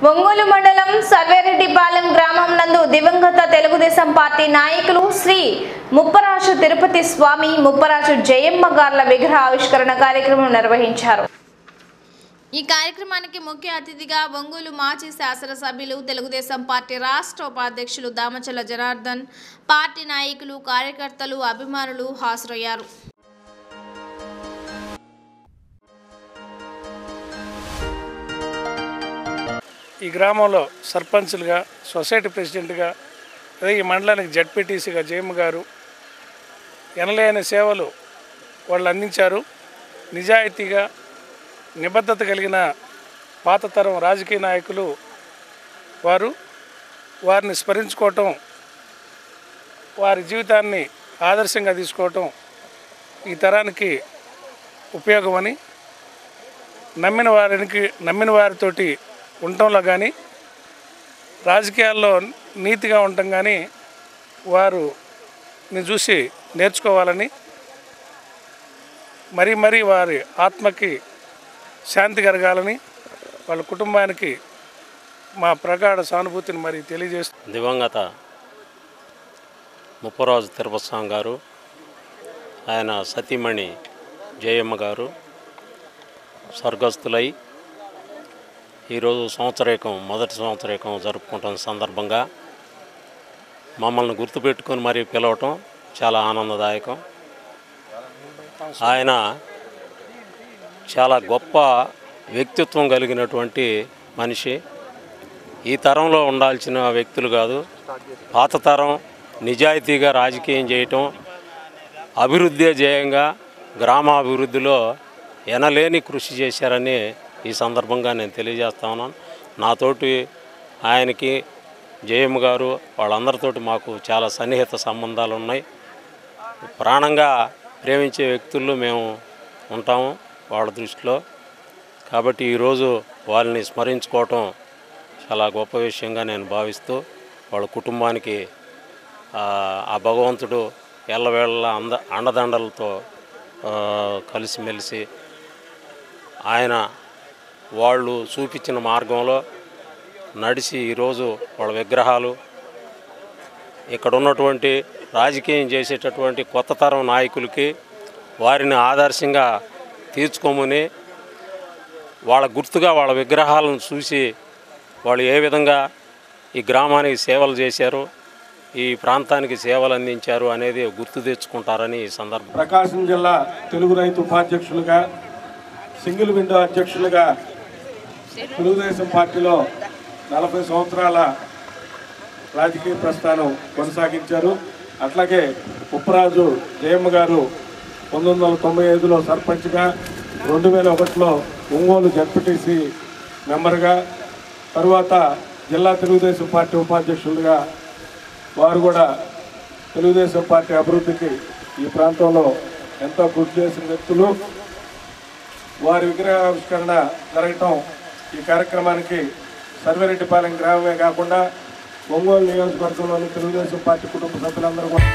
ఒంగోలు మండలం సర్వేరెడ్డిపాలెం గ్రామం నందు దివంగత తెలుగుదేశం పార్టీ నాయకులు శ్రీ ముప్పరాజు తిరుపతి స్వామి ముప్పరాజు జయమ్మ గార్ల విగ్రహ ఆవిష్కరణ కార్యక్రమం నిర్వహించారు. ఈ కార్యక్రమానికి ముఖ్య అతిథిగా ఒంగోలు మాజీ శాసనసభ్యులు తెలుగుదేశం పార్టీ రాష్ట్ర ఉపాధ్యక్షులు దామచల జనార్దన్, పార్టీ నాయకులు, కార్యకర్తలు, అభిమానులు హాజరయ్యారు. ఈ గ్రామంలో సర్పంచ్లుగా, సొసైటీ ప్రెసిడెంట్గా, అదే ఈ మండలానికి జడ్పీటీసీగా జయమ్మ గారు ఎనలేని సేవలు వాళ్ళు అందించారు. నిజాయితీగా, నిబద్ధత కలిగిన పాతతరం రాజకీయ నాయకులు వారిని స్మరించుకోవటం, వారి జీవితాన్ని ఆదర్శంగా తీసుకోవటం ఈ తరానికి ఉపయోగమని, నమ్మిన వారితోటి ఉండటంలో కానీ, రాజకీయాల్లో నీతిగా ఉండటం కానీ వారిని చూసి నేర్చుకోవాలని, మరీ వారి ఆత్మకి శాంతి కలగాలని, వాళ్ళ కుటుంబానికి మా ప్రగాఢ సానుభూతిని మరి తెలియజేస్తూ దివంగత ముప్పరాజు తిరుపతి స్వామి గారు, ఆయన సతీమణి జయమ్మ గారు స్వర్గస్థులై ఈరోజు మొదటి సంవత్సరీకం జరుపుకుంటున్న సందర్భంగా మమ్మల్ని గుర్తుపెట్టుకొని మరీ పిలవటం చాలా ఆనందదాయకం. ఆయన చాలా గొప్ప వ్యక్తిత్వం కలిగినటువంటి మనిషి. ఈ తరంలో ఉండాల్సిన వ్యక్తులు కాదు, పాత తరం నిజాయితీగా రాజకీయం చేయటం, అభివృద్ధి ధ్యేయంగా గ్రామాభివృద్ధిలో ఎనలేని కృషి చేశారని ఈ సందర్భంగా నేను తెలియజేస్తా ఉన్నాను. నాతోటి ఆయనకి, జయమ్మ గారు వాళ్ళందరితోటి మాకు చాలా సన్నిహిత సంబంధాలు ఉన్నాయి. ప్రాణంగా ప్రేమించే వ్యక్తుల్లో మేము ఉంటాము వాళ్ళ దృష్టిలో. కాబట్టి ఈరోజు వాళ్ళని స్మరించుకోవటం చాలా గొప్ప విషయంగా నేను భావిస్తూ, వాళ్ళ కుటుంబానికి ఆ భగవంతుడు ఎల్లవేళ అండదండలతో కలిసిమెలిసి వాళ్ళు చూపించిన మార్గంలో నడిచి ఈరోజు వాళ్ళ విగ్రహాలు ఇక్కడ ఉన్నటువంటి రాజకీయం చేసేటటువంటి కొత్త తరం నాయకులకి వారిని ఆదర్శంగా తీర్చుకోమని, వాళ్ళ గుర్తుగా వాళ్ళ విగ్రహాలను చూసి వాళ్ళు ఏ విధంగా ఈ గ్రామానికి సేవలు చేశారు, ఈ ప్రాంతానికి సేవలు అందించారు అనేది గుర్తు తెచ్చుకుంటారని ఈ సందర్భం. ప్రకాశం జిల్లా తెలుగు రైతు ఉపాధ్యక్షులుగా, సింగిల్ విండో అధ్యక్షులుగా తెలుగుదేశం పార్టీలో 40 సంవత్సరాల రాజకీయ ప్రస్థానం కొనసాగించారు. అట్లాగే ముప్పరాజు జయమ్మ గారు 1995లో సర్పంచ్గా, 2001లో ఒంగోలు జడ్పీటీసీ మెంబర్గా, తరువాత జిల్లా తెలుగుదేశం పార్టీ ఉపాధ్యక్షులుగా వారు కూడా తెలుగుదేశం పార్టీ అభివృద్ధికి ఈ ప్రాంతంలో ఎంతో కృషి చేసిన వ్యక్తులు. వారి విగ్రహావిష్కరణ జరగటం ఈ కార్యక్రమానికి సర్వేరెడ్డిపాలెం గ్రామమే కాకుండా ఒంగోలు నియోజకవర్గంలోని తెలుగుదేశం పార్టీ కుటుంబ సభ్యులందరూ కూడా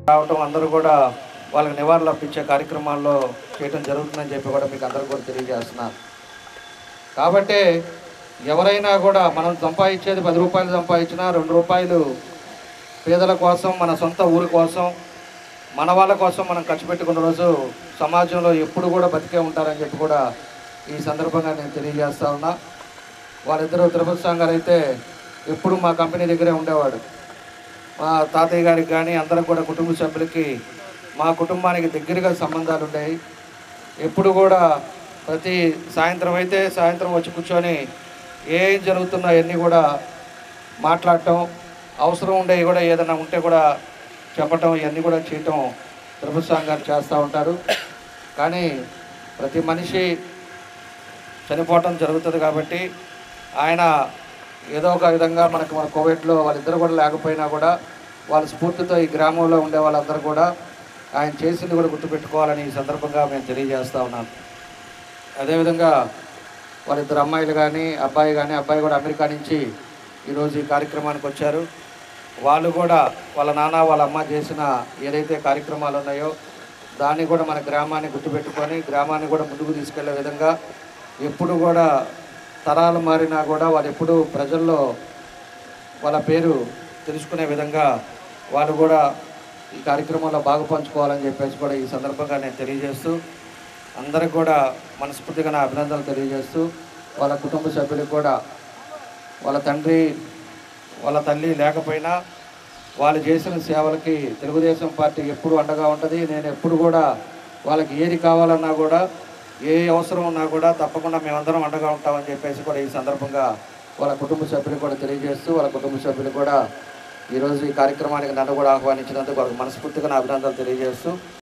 రావటం అందరూ కూడా వాళ్ళకి నివాళులు అర్పించే కార్యక్రమాల్లో చేయడం జరుగుతుందని చెప్పి కూడా మీకు అందరూ కూడా తెలియజేస్తున్నారు. కాబట్టి ఎవరైనా కూడా మనం సంపాదించేది 10 రూపాయలు సంపాదించినా 2 రూపాయలు పేదల కోసం, మన సొంత ఊరి కోసం, మన వాళ్ళ కోసం మనం ఖర్చు పెట్టుకున్న రోజు సమాజంలో ఎప్పుడు కూడా బతికే ఉంటారని చెప్పి కూడా ఈ సందర్భంగా నేను తెలియజేస్తా ఉన్నా. వాళ్ళిద్దరూ తిరుపతి స్వామి గారు అయితే ఎప్పుడు మా కంపెనీ దగ్గరే ఉండేవాడు. మా తాతయ్య గారికి కానీ అందరికి కూడా కుటుంబ సభ్యులకి, మా కుటుంబానికి దగ్గరగా సంబంధాలు ఉండేవి. ఎప్పుడు కూడా ప్రతి సాయంత్రం వచ్చి కూర్చొని ఏం జరుగుతున్నా అవన్నీ కూడా మాట్లాడటం, అవసరం ఉండేవి కూడా ఏదైనా ఉంటే కూడా చెప్పటం, ఇవన్నీ కూడా చేయటం తిరుపతి స్వామి గారు చేస్తూ ఉంటారు. కానీ ప్రతి మనిషి చనిపోవటం జరుగుతుంది కాబట్టి ఆయన ఏదో ఒక విధంగా మన కోవిడ్లో వాళ్ళిద్దరు కూడా లేకపోయినా కూడా వాళ్ళ స్ఫూర్తితో ఈ గ్రామంలో ఉండే వాళ్ళందరూ కూడా ఆయన చేసింది కూడా గుర్తుపెట్టుకోవాలని ఈ సందర్భంగా మేము తెలియజేస్తూ ఉన్నాను. అదేవిధంగా వాళ్ళిద్దరు అమ్మాయిలు కానీ అబ్బాయి కూడా అమెరికా నుంచి ఈరోజు ఈ కార్యక్రమానికి వచ్చారు. వాళ్ళు కూడా వాళ్ళ నాన్న వాళ్ళ అమ్మ చేసిన ఏదైతే కార్యక్రమాలు ఉన్నాయో దాన్ని కూడా మన గ్రామాన్ని గుర్తుపెట్టుకొని గ్రామాన్ని కూడా ముందుకు తీసుకెళ్లే విధంగా ఎప్పుడు కూడా తరాలు మారినా కూడా వాళ్ళు ఎప్పుడు ప్రజల్లో వాళ్ళ పేరు తెలుసుకునే విధంగా వాళ్ళు కూడా ఈ కార్యక్రమంలో బాగా పంచుకోవాలని చెప్పేసి కూడా ఈ సందర్భంగా నేను తెలియజేస్తూ అందరికి కూడా మనస్ఫూర్తిగా నా అభినందనలు తెలియజేస్తూ వాళ్ళ కుటుంబ సభ్యులకు కూడా వాళ్ళ తండ్రి వాళ్ళ తల్లి లేకపోయినా వాళ్ళు చేసిన సేవలకి తెలుగుదేశం పార్టీ ఎప్పుడు అండగా ఉంటుంది. నేను ఎప్పుడు కూడా వాళ్ళకి ఏది కావాలన్నా కూడా ఏ అవసరం ఉన్నా కూడా తప్పకుండా మేమందరం అండగా ఉంటామని చెప్పేసి కూడా ఈ సందర్భంగా వాళ్ళ కుటుంబ సభ్యులు కూడా తెలియజేస్తూ వాళ్ళ కుటుంబ సభ్యులు కూడా ఈరోజు ఈ కార్యక్రమానికి నన్ను కూడా ఆహ్వానించినందుకు వాళ్ళకి మనస్ఫూర్తిగా నా అభినందనలు తెలియజేస్తూ